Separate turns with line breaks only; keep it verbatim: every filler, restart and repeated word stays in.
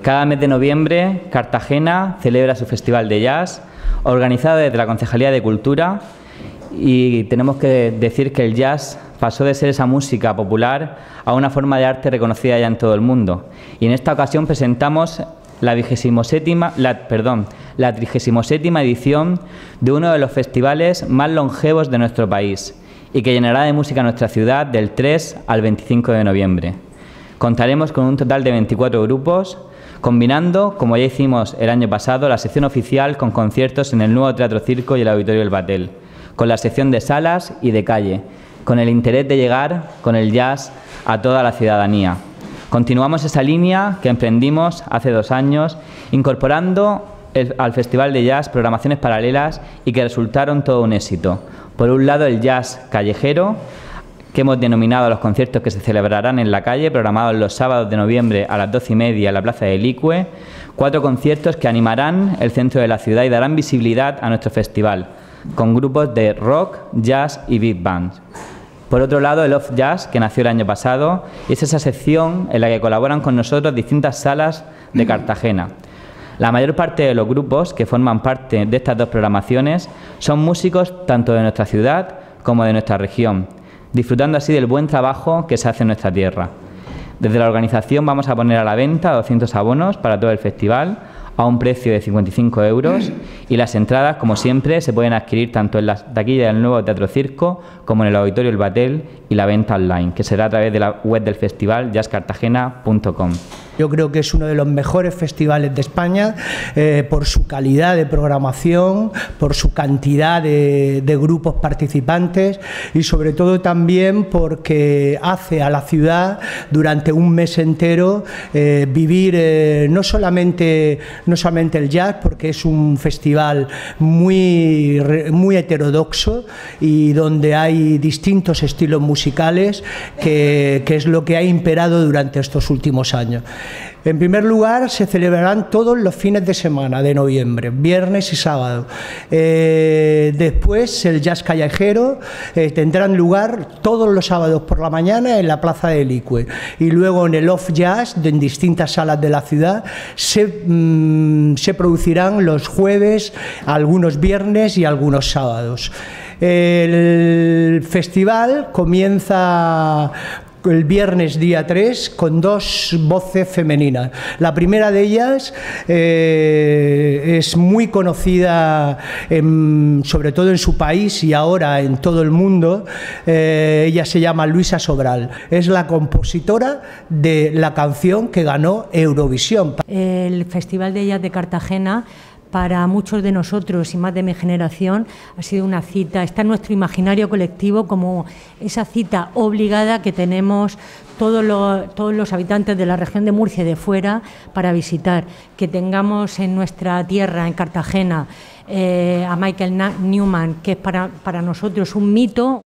Cada mes de noviembre, Cartagena celebra su Festival de Jazz, organizado desde la Concejalía de Cultura, y tenemos que decir que el jazz pasó de ser esa música popular a una forma de arte reconocida ya en todo el mundo. Y en esta ocasión presentamos la vigésimo séptima, la, perdón, la trigésimo séptima edición de uno de los festivales más longevos de nuestro país y que llenará de música nuestra ciudad del tres al veinticinco de noviembre. Contaremos con un total de veinticuatro grupos, combinando, como ya hicimos el año pasado, la sección oficial con conciertos en el nuevo Teatro Circo y el Auditorio El Batel, con la sección de salas y de calle, con el interés de llegar con el jazz a toda la ciudadanía. Continuamos esa línea que emprendimos hace dos años, incorporando el, al Festival de Jazz programaciones paralelas y que resultaron todo un éxito. Por un lado, el jazz callejero, que hemos denominado los conciertos que se celebrarán en la calle, programados los sábados de noviembre a las doce y media en la Plaza de Elicue, cuatro conciertos que animarán el centro de la ciudad y darán visibilidad a nuestro festival, con grupos de rock, jazz y big bands. Por otro lado, el Off Jazz, que nació el año pasado, es esa sección en la que colaboran con nosotros distintas salas de Cartagena. La mayor parte de los grupos que forman parte de estas dos programaciones son músicos tanto de nuestra ciudad como de nuestra región, disfrutando así del buen trabajo que se hace en nuestra tierra. Desde la organización vamos a poner a la venta doscientos abonos para todo el festival a un precio de cincuenta y cinco euros y las entradas, como siempre, se pueden adquirir tanto en las taquillas del nuevo Teatro Circo como en el Auditorio El Batel y la venta online, que será a través de la web del festival jazz cartagena punto com.
Yo creo que es uno de los mejores festivales de España eh, por su calidad de programación, por su cantidad de, de grupos participantes y sobre todo también porque hace a la ciudad durante un mes entero eh, vivir eh, no solamente, no solamente el jazz, porque es un festival muy, muy heterodoxo y donde hay distintos estilos musicales que, que es lo que ha imperado durante estos últimos años. En primer lugar, se celebrarán todos los fines de semana de noviembre, viernes y sábado. Eh, después, el jazz callejero eh, tendrán lugar todos los sábados por la mañana en la Plaza de Elicue. Y luego en el Off Jazz, en distintas salas de la ciudad, se, mmm, se producirán los jueves, algunos viernes y algunos sábados. El festival comienza el viernes día tres con dos voces femeninas. La primera de ellas eh, es muy conocida en, sobre todo en su país y ahora en todo el mundo. Eh, ella se llama Luisa Sobral, es la compositora de la canción que ganó Eurovisión.
El Festival de Jazz de Cartagena, para muchos de nosotros y más de mi generación, ha sido una cita, está en nuestro imaginario colectivo como esa cita obligada que tenemos todos los, todos los habitantes de la región de Murcia y de fuera para visitar. Que tengamos en nuestra tierra, en Cartagena, eh, a Michael Nyman, que es para, para nosotros un mito.